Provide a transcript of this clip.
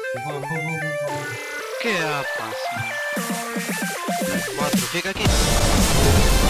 Vamos, vamos, vamos, vamos. Que é, pá, assim. 4, fica aqui.